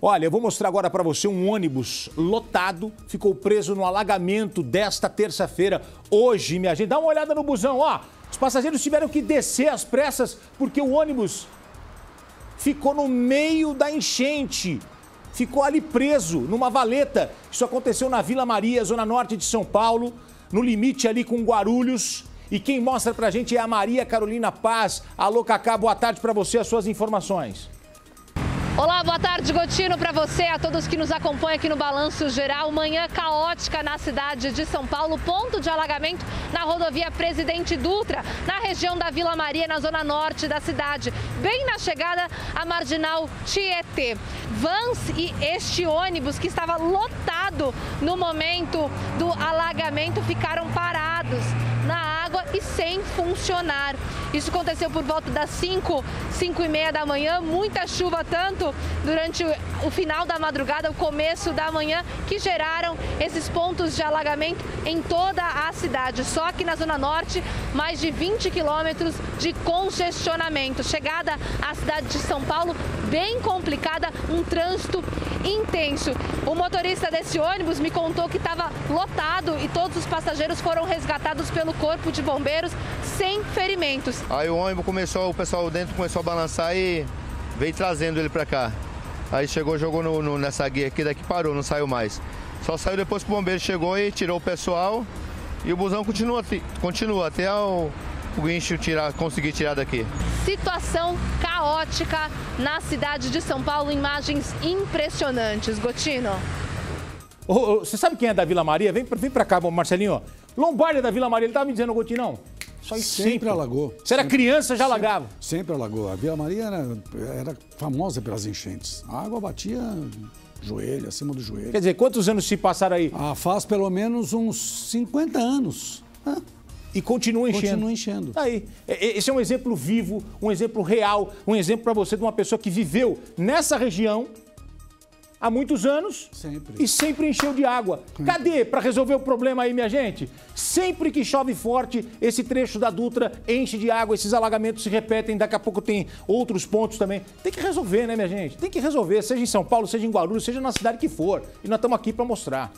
Olha, eu vou mostrar agora para você um ônibus lotado, ficou preso no alagamento desta terça-feira. Hoje, minha gente, dá uma olhada no busão, ó. Os passageiros tiveram que descer às pressas porque o ônibus ficou no meio da enchente. Ficou ali preso, numa valeta. Isso aconteceu na Vila Maria, zona norte de São Paulo, no limite ali com Guarulhos. E quem mostra pra gente é a Maria Carolina Paz. Alô, Cacá, boa tarde pra você, as suas informações. Olá, boa tarde, Gotino, para você, a todos que nos acompanham aqui no Balanço Geral. Manhã caótica na cidade de São Paulo, ponto de alagamento na rodovia Presidente Dutra, na região da Vila Maria, na zona norte da cidade, bem na chegada à Marginal Tietê. Vans e este ônibus, que estava lotado no momento do alagamento, ficaram parados na água e sem funcionar. Isso aconteceu por volta das 5h30 da manhã, muita chuva tanto durante o final da madrugada, o começo da manhã, que geraram esses pontos de alagamento em toda a cidade. Só que na Zona Norte, mais de 20 quilômetros de congestionamento. Chegada à cidade de São Paulo, bem complicada, um trânsito intenso. O motorista desse ônibus me contou que estava lotado e todos os passageiros foram resgatados pelo Corpo de Bombeiros sem ferimentos. Aí o ônibus o pessoal dentro começou a balançar e veio trazendo ele pra cá. Aí chegou, jogou nessa guia aqui, daqui parou, não saiu mais. Só saiu depois que o bombeiro chegou e tirou o pessoal e o busão continua até o guincho conseguir tirar daqui. Situação Caótica na cidade de São Paulo, imagens impressionantes. Gotino. Você sabe quem é da Vila Maria? Vem pra cá, Marcelinho. Lombardi da Vila Maria, ele tava me dizendo, Gotinão. Só sempre alagou. Você era criança, já alagava. Sempre alagou. A Vila Maria era famosa pelas enchentes. A água batia joelho, acima do joelho. Quer dizer, quantos anos se passaram aí? Faz pelo menos uns 50 anos. E continua enchendo. Continua enchendo. Aí, esse é um exemplo vivo, um exemplo real, um exemplo para você de uma pessoa que viveu nessa região há muitos anos. Sempre. E sempre encheu de água. Cadê para resolver o problema aí, minha gente? Sempre que chove forte, esse trecho da Dutra enche de água, esses alagamentos se repetem, daqui a pouco tem outros pontos também. Tem que resolver, né, minha gente? Tem que resolver, seja em São Paulo, seja em Guarulhos, seja na cidade que for. E nós estamos aqui para mostrar.